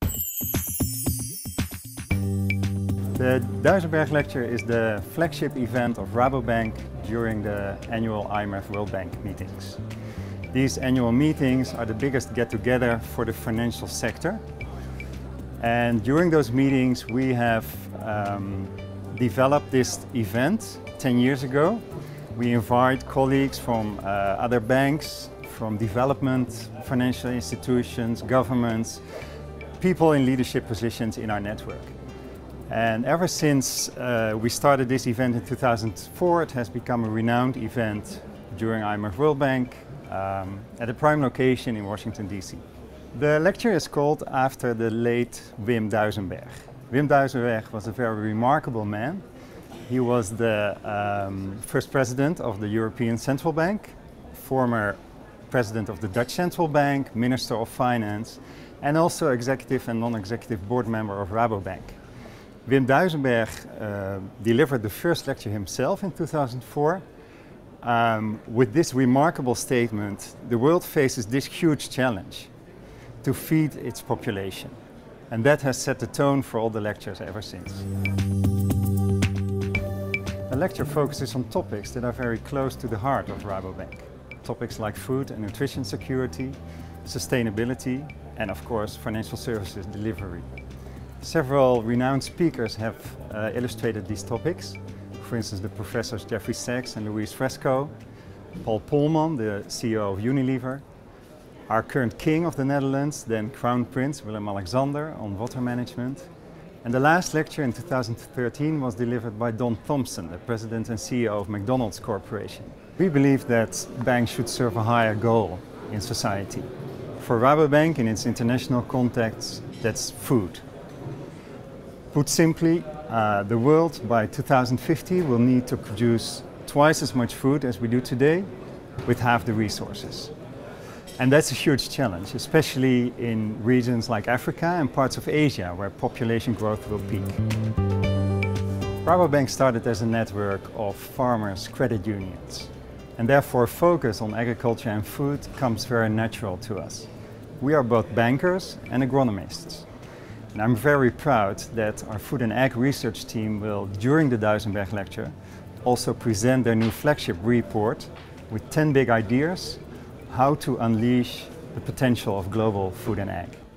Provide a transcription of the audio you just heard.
The Duisenberg Lecture is the flagship event of Rabobank during the annual IMF World Bank meetings. These annual meetings are the biggest get-together for the financial sector. And during those meetings we have developed this event 10 years ago. We invite colleagues from other banks, from development, financial institutions, governments, people in leadership positions in our network. And ever since we started this event in 2004, it has become a renowned event during IMF World Bank at a prime location in Washington, D.C. The lecture is called after the late Wim Duisenberg. Wim Duisenberg was a very remarkable man. He was the first president of the European Central Bank, former president of the Dutch Central Bank, Minister of Finance, and also executive and non-executive board member of Rabobank. Wim Duisenberg delivered the first lecture himself in 2004 with this remarkable statement: the world faces this huge challenge to feed its population. And that has set the tone for all the lectures ever since. The lecture focuses on topics that are very close to the heart of Rabobank. Topics like food and nutrition security, sustainability, and of course financial services delivery. Several renowned speakers have illustrated these topics. For instance, the professors Jeffrey Sachs and Luis Fresco, Paul Polman, the CEO of Unilever, our current king of the Netherlands, then Crown Prince Willem-Alexander on water management. And the last lecture in 2013 was delivered by Don Thompson, the president and CEO of McDonald's Corporation. We believe that banks should serve a higher goal in society. For Rabobank, in its international context, that's food. Put simply, the world by 2050 will need to produce twice as much food as we do today with half the resources. And that's a huge challenge, especially in regions like Africa and parts of Asia where population growth will peak. Rabobank started as a network of farmers' credit unions, and therefore focus on agriculture and food comes very natural to us. We are both bankers and agronomists. And I'm very proud that our food and ag research team will, during the Duisenberg lecture, also present their new flagship report with 10 big ideas how to unleash the potential of global food and ag.